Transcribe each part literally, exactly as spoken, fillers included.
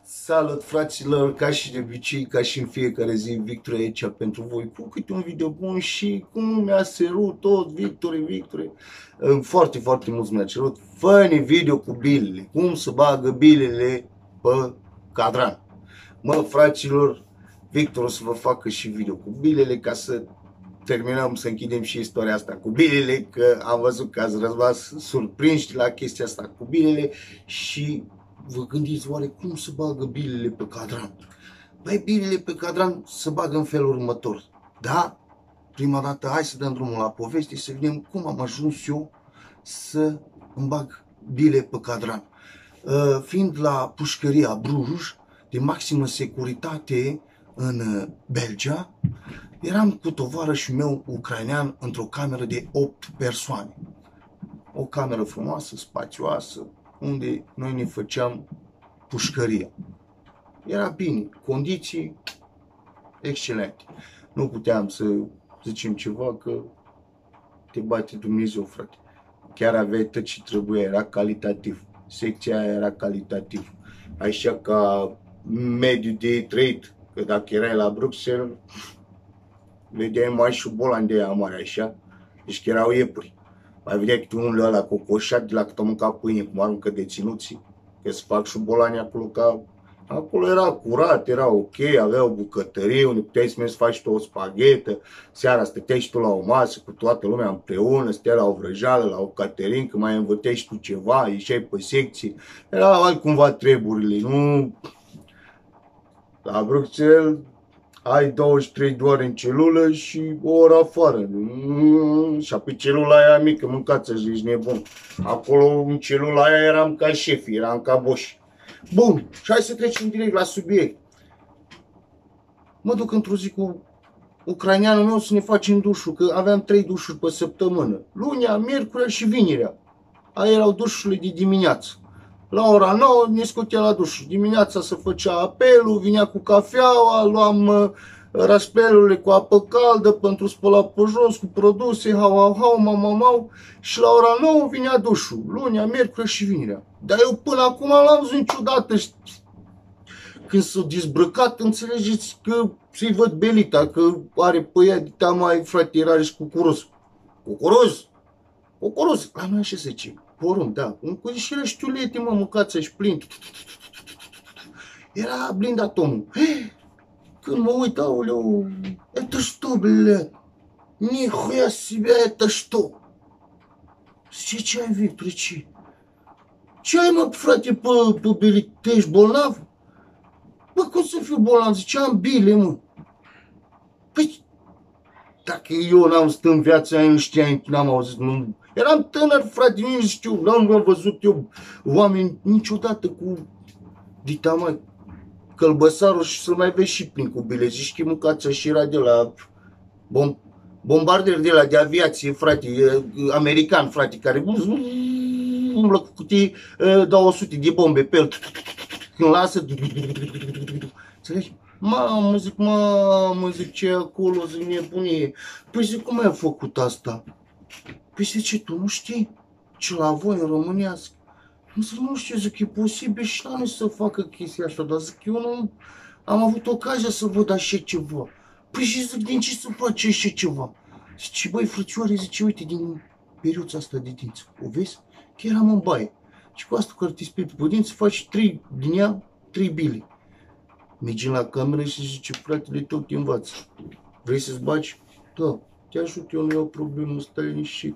Salut, fraților, ca și de obicei, ca și în fiecare zi, Victor aici pentru voi cu câte un video bun și cum mi-a cerut tot, Victor, Victor. Foarte, foarte mult mi-a cerut. Fă-ne video cu bilele, cum să bagă bilele pe cadran. Mă, fraților, Victor o să vă facă și video cu bilele ca să terminăm, să închidem și istoria asta cu bilele, că am văzut că ați rămas surprinși la chestia asta cu bilele și vă gândiți oare cum să bagă bilele pe cadran? Băi, bilele pe cadran se bagă în felul următor, da? Prima dată, hai să dăm drumul la poveste, să vedem cum am ajuns eu să îmi bag bile pe cadran. Uh, fiind la pușcăria Bruj, de maximă securitate în Belgia, eram cu tovarășul meu ucrainean într-o cameră de opt persoane. O cameră frumoasă, spațioasă, unde noi ne făceam pușcăria. Era bine, condiții excelente. Nu puteam să zicem ceva că te bate Dumnezeu, frate. Chiar aveai tot ce trebuia, era calitativ. Secția aia era calitativ. Așa ca mediu de trăit, că dacă erai la Bruxelles, vedeai mai și bolan de aia mare, așa. Deci că erau iepuri. Mai vedeai câte unul ăla cocoșat de la cât au mâncat pâine, cum aruncă deținuții, că se fac și bolani acolo, ca... Acolo era curat, era ok, avea o bucătărie unde puteai să mergi să faci tu o spaghetă, seara stăteai și tu la o masă cu toată lumea împreună, stăteai la o vrăjală, la o caterincă, mai învățai și tu ceva, ieșeai pe secții, erau altcumva treburile, nu... La Bruxelles ai douăzeci și trei de ore în celulă și o oră afară. Și apoi celula aia mică, mâncați-și, ești nebun. Acolo în celula aia eram ca șefi, eram ca boși. Bun, și hai să trecem direct la subiect. Mă duc într-o zi cu ucraineanul meu să ne facem dușul, că aveam trei dușuri pe săptămână. Lunia, miercurea și vinerea. Aia erau dușurile de dimineață. La ora nouă ne scotea la duș. Dimineața se făcea apelul, vinea cu cafeaua, luam uh, raspelurile cu apă caldă pentru spălat pe jos, cu produse, hau, hau, hau, mau, mau, mau. Și la ora nouă vinea dușul. Lunia, miercuri și vinerea. Dar eu până acum l-am văzut niciodată. Când s-a dezbrăcat, înțelegeți că să-i văd belita, că are pe ea de mai, frate, era și cucuruz. Cucuruz? Cucuruz? La noi așa se zice. Porumb, da. Și era știulete, mă, mâncați și plin. Era blindat omul. Când mă uit, aoleu, это что, блядь? Нихуя себе, это что? Zice, ce ai, Victor, ce? Ce ai, mă, frate, pe, pe bile? Te ești bolnav? Bă, cum să fiu bolnav? Zice, am bile, mă. Păi, dacă eu n-am stat în viața aia, nu știam, n-am auzit, nu... Eram tânăr, frate, nu știu, n-am văzut eu oameni niciodată cu dita mai călbăsarul și să mai vezi și plin cu bile. Zici că mâncați și era de la bom, bombarder de la de aviație, frate, american, frate, care umblă cu cutii, dau o sută de bombe pe el, când lasă, înțelegi? Mamă, zic, mamă, zic, ce acolo, zic, nebunie. Păi zic, cum ai făcut asta? Păi zice, tu nu știi ce la voi în România? Zic, nu știu, zic, e posibil și la noi să facă chestia asta, dar zic, eu nu am avut ocazia să văd așa ceva. Păi și zic, din ce să face așa ceva? Zice, băi, frățioare, zice, uite, din periuța asta de dinți, o vezi? Că eram în baie. Și cu asta care te spui pe dinți, faci trei din ea, trei bile. Mergem la cameră și zice, fratele tău te învață. Vrei să-ți bagi? Da. Te ajut, eu nu iau problemă, stai liniștit.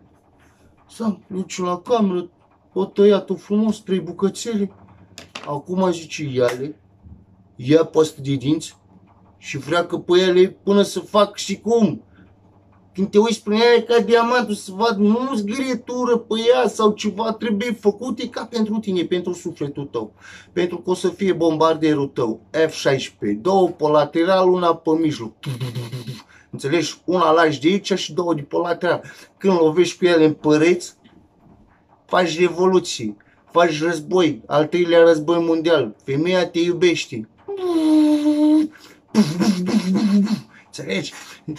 Să duci la cameră, o tăiat-o frumos, trei bucățele. Acum zice, ia-le, ia pastă de dinți și freacă pe ele până să fac și cum. Când te uiți prin ea ca diamantul să vad, nu zgârietură pe ea sau ceva, trebuie făcut, e ca pentru tine, pentru sufletul tău. Pentru că o să fie bombarderul tău, F șaisprezece, două pe lateral, una pe mijloc. Înțelegi? Una lași de aici și două de pe lateral. Când lovești cu ele în păreți, faci revoluție, faci război, al treilea război mondial, femeia te iubește. Înțelegi?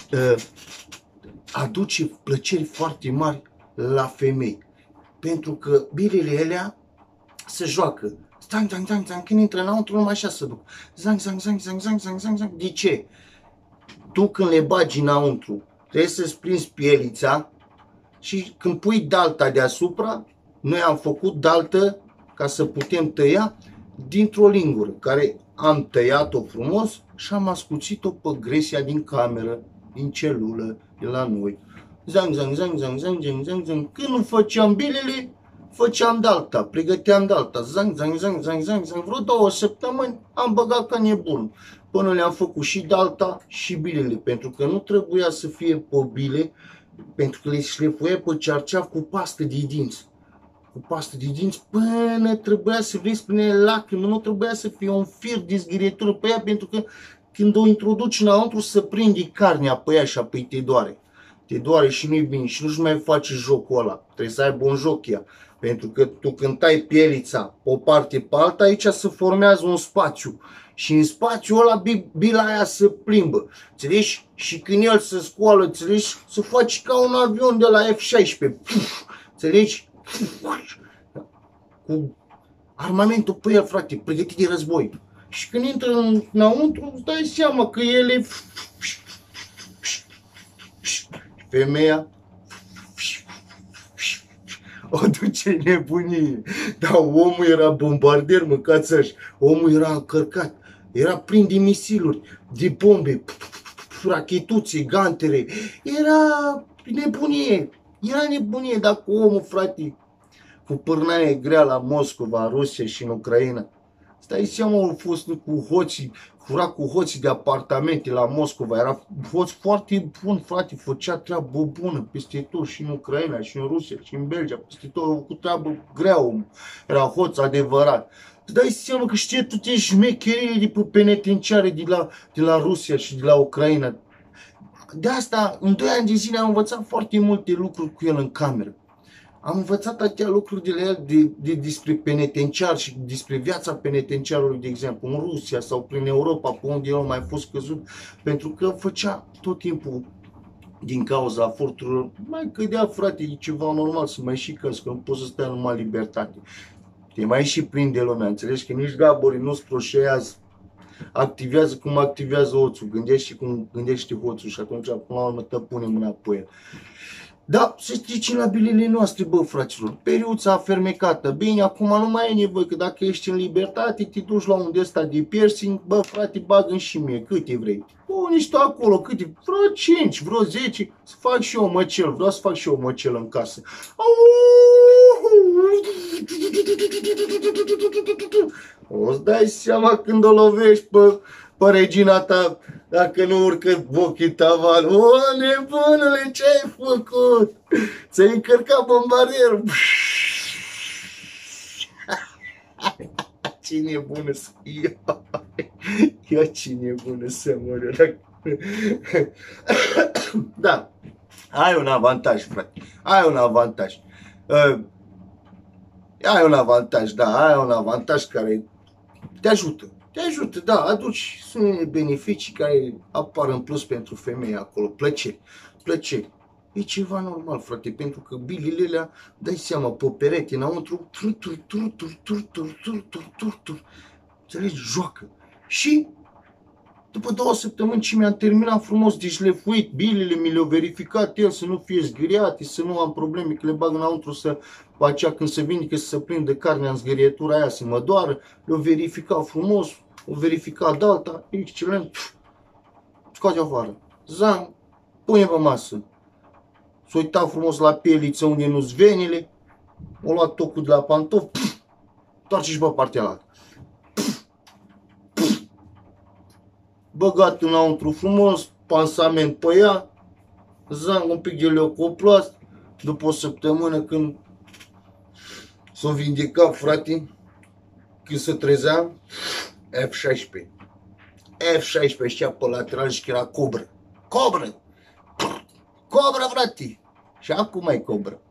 Aduce plăceri foarte mari la femei. Pentru că bilele alea se joacă. Zang, zang, zang, zang, când intră înăuntru, numai așa se duc. Zang, zang, zang, zang, zang, zang, zang, zang. De ce? Tu când le bagi înăuntru, trebuie să-ți prinzi pielița și când pui dalta deasupra, noi am făcut daltă ca să putem tăia dintr-o lingură, care am tăiat-o frumos și am ascuțit-o pe gresia din cameră, din celulă, de la noi. Zang, zang, zang, zang, zang, zang, zang, zang. Când nu făceam bilele, făceam dalta, pregăteam dalta. Zang, zang, zang, zang, zang, zang. Vreo două săptămâni am băgat ca nebun. Până le-am făcut și dalta și bilele, pentru că nu trebuia să fie pe bile, pentru că le șlefuia pe cearceaf cu pastă de dinți. Cu pastă de dinți până trebuia să vezi prin ele lacrimi, nu trebuia să fie un fir de zghirietură pe ea, pentru că când o introduci înăuntru să prinde carnea pe ea și apoi te doare. Te doare și nu-i bine și nu-și mai face jocul ăla. Trebuie să aibă un joc ea. Pentru că tu când tai pielița o parte pe alta, aici se formează un spațiu. Și în spațiul ăla bila aia se plimbă. Înțelegi? Și când el se scoală, înțelegi? Se face ca un avion de la F șaisprezece. Puf, înțelegi? Cu armamentul pe el, frate, pregătit de război. Și când intră înăuntru, îți dai seama că ele... Femeia o duce nebunie. Dar omul era bombardier, mâncați așa. Omul era încărcat. Era plin de misiluri, de bombe, rachetuțe, gantere. Era nebunie. Era nebunie dacă omul, frate, cu pârnaie grea la Moscova, Rusia și în Ucraina. Stai seama, au fost cu hoții, fura cu hoții de apartamente la Moscova. Era hoț foarte bun, frate, făcea treabă bună peste tot și în Ucraina, și în Rusia, și în Belgia, peste tot, a făcut treabă grea omul. Era hoț adevărat. Îți dai seama că știe toate șmecherile de pe penitenciare de la, de la Rusia și de la Ucraina. De asta, în doi ani de zile am învățat foarte multe lucruri cu el în cameră. Am învățat atâtea lucruri de la el de, de, despre penitenciar și despre viața penitenciarului, de exemplu, în Rusia sau prin Europa, pe unde el a mai fost căzut, pentru că făcea tot timpul din cauza furturilor. Mai cădea, frate, e ceva normal să mai și căzi, că nu poți să stai numai libertate. Te mai și prinde lumea, înțelegi? Că nici gaborii nu sproșează, activează cum activează hoțul, gândește cum gândește hoțul și atunci, până la urmă, te pune mâna pe el. Da, să știți la bilele noastre, bă, fraților, periuța fermecată. Bine, acum nu mai e nevoie, că dacă ești în libertate, te duci la un de ăsta de piercing, bă, frate, bagă-mi și mie, câte vrei. O, niște acolo, câte, vreo cinci, vreo zece, să fac și eu măcel, vreau să fac și eu măcel în casă. O-ți dai seama când o lovești pe, pe regina ta, dacă nu urcă ochii tavan. O, nebunule, ce ai făcut? Ți-ai încărcat bombarierul. Ce nebună să fie. Ia ce nebună să mor. Da, ai un avantaj, frate. Ai un avantaj. Uh, ai un avantaj, da, ai un avantaj care te ajută. Te ajută, da, aduci sunt beneficii care apar în plus pentru femeie acolo, plăceri, plăceri. E ceva normal, frate, pentru că bilile alea, dai seama, pe perete, înăuntru, tur, tur, tur, tur, tur, tur, tur, tur, tur, tur, înțelegi, joacă. Și după două săptămâni ce mi-am terminat frumos de șlefuit bilele, mi le-au verificat el să nu fie zgâriate, să nu am probleme, că le bag înăuntru să, pe aceea când se vindică să se prindă carnea în zgârietura aia să mă doară, le-au verificat frumos, au verificat dalta, excelent, scoate afară, zam, pune pe masă, s-a uitat frumos la pieliță unde nu-s venile, o luat tocul de la pantof, toarce și pe partea altă. Băgat înăuntru frumos, pansament pe ea, zang, un pic de leucoplast, după o săptămână când s-a vindicat, frate, când se trezea, F șaisprezece. F șaisprezece știa pe lateral și era cobră. Cobră! Cobră, frate! Și acum mai cobră.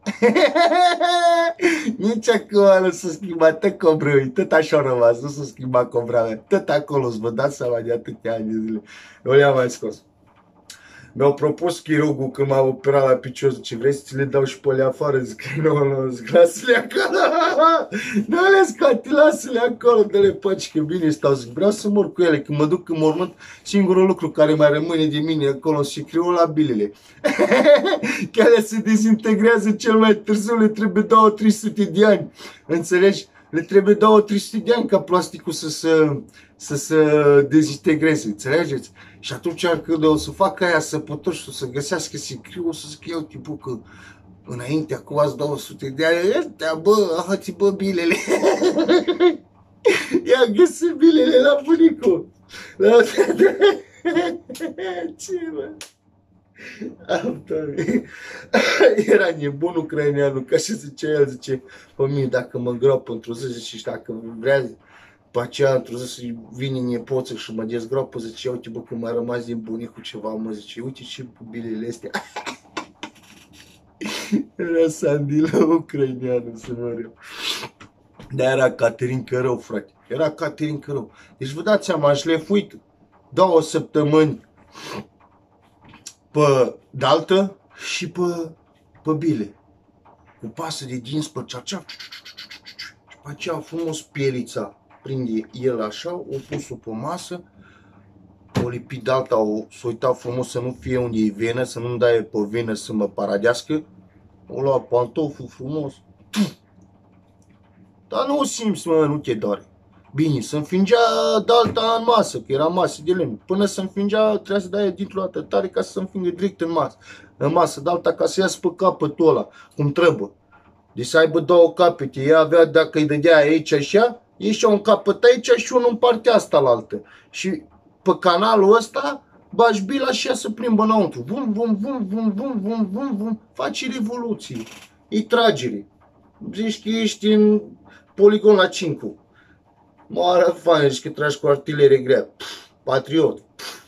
Nici acum nu s-a schimbat, tot cobră, tot așa a rămas, nu s-a schimbat cobra mea. Tot acolo, vă dați seama de atâtea ani de zile. Nu le-am mai scos. Mi-au propus chirurgul când m-a operat la picior, zice, vrei să ți le dau și pe alea afară? Zic, nu, nu, zic, lasă-le acolo, nu le scati, lasă-le acolo, dă-le paci, că bine stau, zic, vreau să mor cu ele, când mă duc în mormânt, singurul lucru care mai rămâne de mine acolo și criu la bilele. Că alea se dezintegrează cel mai târziu, le trebuie două trei sute de ani, înțelegi? Le trebuie două trei sute de ani ca plasticul să se, să se dezintegreze, înțelegeți? Și atunci când o să facă aia săpători și o să găsească sicriu, o să zic eu tipul că înainte, acum ați două sute de ani, ăștia, bă, ahați, bă, bilele. Ia găsit bilele la bunicul. La... Ce, mă? Era nebun ucraineanul, ca și zicea el, zice, pe mine, dacă mă îngrop într-o zi, zice, și dacă vrea, pe aceea, într-o zi, să vine nepoță și mă dezgropă, zice, uite, bă, că m-a rămas din bunicul ceva, mă, zice, uite și cu bilele astea. Era Sandila ucraineanul, să mă rău. Dar era Caterin Cărău, frate, era Caterin Cărău. Deci vă dați seama, am șlefuit două săptămâni pe daltă și pe, pe bile. Cu pasă de dinți pe cearceaf. Și pe aceea frumos pielița prinde el așa, o pus-o pe masă, o lipit dalta, o s-o uita frumos să nu fie unde e venă, să nu-mi dai pe venă să mă paradească. O lua pantoful frumos. Dar nu o simți, mă, nu te doare. Bine, să înfingea dalta în masă, că era masă de lemn. Până să înfingea, trebuia să dai dintr-o dată tare ca să se înfingă direct în masă. În masă, dalta ca să iasă pe capătul ăla, cum trebuie. Deci să aibă două capete. Ea avea, dacă îi dădea aici așa, ieșea un capăt aici și unul în partea asta la altă. Și pe canalul ăsta, bagi bila și ea să plimbă înăuntru. Vum, vum, vum, vum, vum, vum, vum, vum. Faci revoluții. E tragere. Zici că ești în poligon la cinci. Moară fain, zici că tragi cu artilerie grea. Pff, patriot.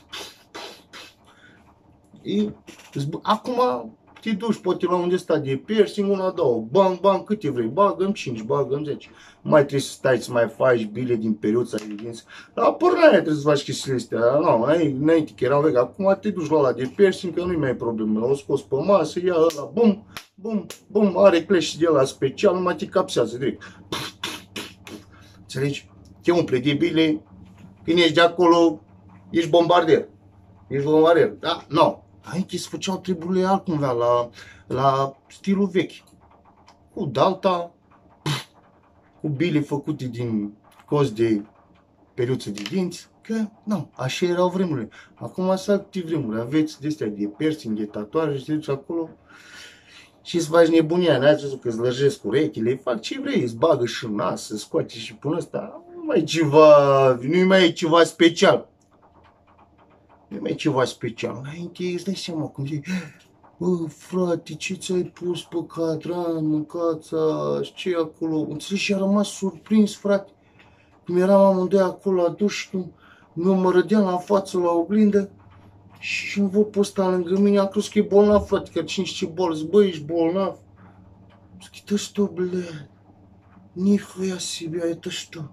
E, acum te duci, poate la unde stai de piercing, una, două. Bang, bang, câte vrei. Bagă-mi cinci, bagă-mi zece. Mai trebuie să stai să mai faci bile din periuța de dinți. La pornaia trebuie să faci chestiile astea. Nu, înainte că erau vechi. Acum te duci la ăla de piercing, că nu-i mai problemă. L-au scos pe masă, ia ăla, bum, bum, bum, are clești de ăla special, numai te capsează direct. Înțelegi? Te umple de bile, când ești de acolo, ești bombardier. Ești bombardier. Da? Nu. No. Aici se făceau treburile altcumva, la, la stilul vechi. Cu dalta, cu bile făcute din cozi de periuță de dinți, că, nu, așa erau vremurile. Acum sunt alte vremuri, aveți de astea de piercing, de tatuaje și te duci acolo și îți faci nebunia, n-ai văzut că îți lărgesc urechile, îi fac ce vrei, îți bagă și în nas, îți scoate și până ăsta, nu mai e ceva, nu mai e ceva special. Nu mai e ceva special. Înainte îți dai seama cum zici, bă, frate, ce ți-ai pus pe cadran, mâncața, ce e acolo? Înțelegi? Și a rămas surprins, frate. Cum eram amândoi acolo la duș și cum eu mă rădeam la față la oglindă și îmi văd pe ăsta lângă mine, am crezut că e bolnav, frate, că cine știe ce bolă, zic, bă, ești bolnav? Zic, это что, бля? Нихуя себе, это что?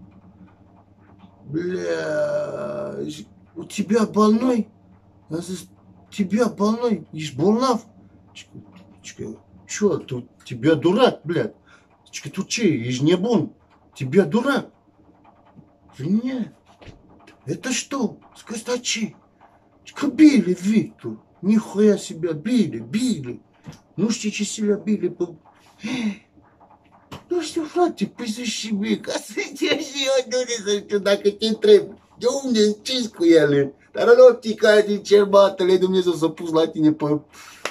Бля, у тебя больной? Я зis, тебя больной? Ești bolnav? Zic, ce, tu, тебя дурак, блядь? Zic, tu ce, ești nebun? Тебя дурак? Zic, не, это что? Zic, ăsta ce? Zic, bile, Victor, nihуя себе, bile, bile. Nu știi ce se le bile, pe... Nu știu, frate, păi să și mie, ca să știu și eu de unde să știu dacă te întreb. De unde, ce cu ele? Dar în optica din cer, batele, Dumnezeu s-a pus la tine pe...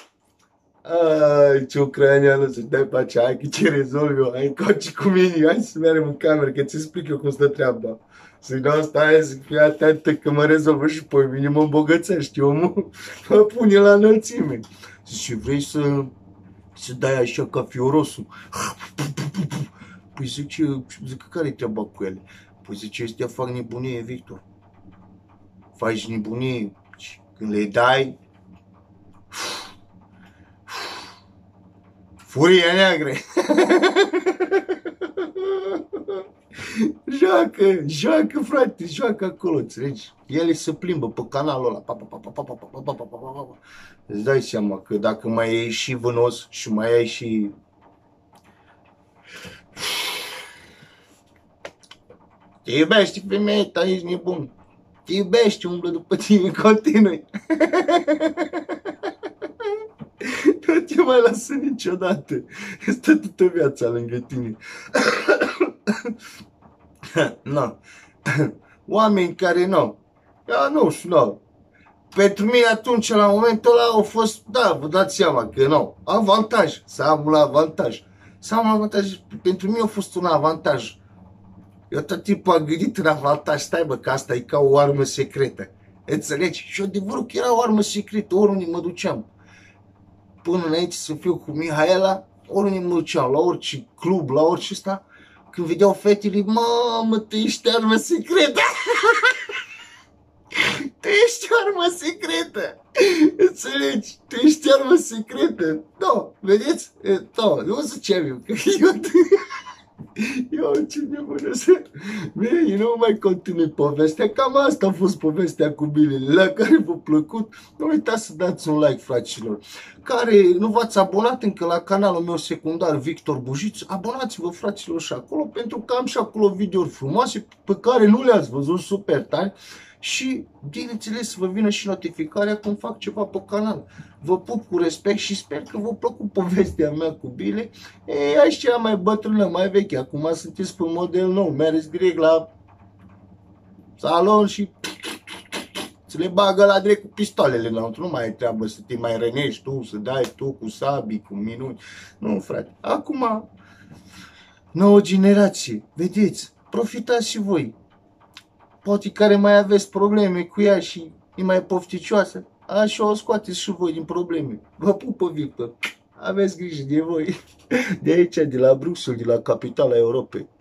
Ai, ce ucraineană, să-și dai pe aceea, hai că ce rezolv eu, hai încoace cu mine, hai să mergem în cameră, că ți explic eu cum stă treaba. Să-i dau stai, zic, fii atentă că mă rezolvă și pe mine mă îmbogățești, omul mă pune la înălțime. Zice, vrei să... să dai așa ca fiorosul. Păi zice, zic, care-i treaba cu ele? Păi zice, astea fac nebunie, Victor. Faci nebunie, când le dai, furie neagră. Joacă, joacă, frate, joacă acolo, înțelegi? Ele se plimbă pe canalul ăla. Pa, pa, pa, pa, pa, pa, pa, pa, pa, pa, pa, pa. Îți dai seama că dacă mai ai și vânos și mai ai și... Te iubești, femeie ta, ești nebun. Te iubești, umblă după tine, continui. Nu te mai lasă niciodată. Stă toată viața lângă tine. No. Oameni care nu. Ja, nu știu, nu. Pentru mine atunci, la momentul ăla, au fost, da, vă dați seama că nu. Avantaj. Să am un avantaj. Să am un avantaj. Pentru mine a fost un avantaj. Eu tot timpul am gândit în avantaj. Stai bă, că asta e ca o armă secretă. Înțelegi? Și adevărul că era o armă secretă. Oriunde mă duceam. Până înainte să fiu cu Mihaela, oriunde mă duceam, la orice club, la orice ăsta, când vedeau fetele, mamă, tu ești armă secretă! Tu ești armă secretă! Înțelegi? Tu ești armă secretă! Da, vedeți? Da, nu ziceam eu, că eu... Eu ce nebună să... Bine, eu nu mai continui povestea, cam asta a fost povestea cu bilele. La care v-a plăcut, nu uitați să dați un like, fraților. Care nu v-ați abonat încă la canalul meu secundar, Victor Bujiț, abonați-vă, fraților, și acolo, pentru că am și acolo videouri frumoase pe care nu le-ați văzut, super tari. Și, bineînțeles, să vă vină și notificarea când fac ceva pe canal. Vă pup cu respect și sper că v-a plăcut povestea mea cu bile. E, aș cea mai bătrână, mai veche. Acum sunteți pe model nou. Mergeți direct la salon și să le bagă la direct cu pistoalele înăuntru. Nu mai e treabă să te mai rănești tu, să dai tu cu sabii, cu minuni. Nu, frate. Acum, nouă generație. Vedeți, profitați și voi. Poate care mai aveți probleme cu ea și e mai pofticioasă, așa o scoateți și voi din probleme. Vă pupă, Victor. Aveți grijă de voi. De aici, de la Bruxelles, de la capitala Europei.